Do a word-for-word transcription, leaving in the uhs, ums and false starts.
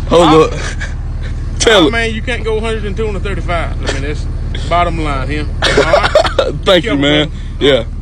Hold up. Tell oh, it. man, you can't go one hundred two and a thirty-five. I mean, that's bottom line here. All right? Thank you, man. Yeah.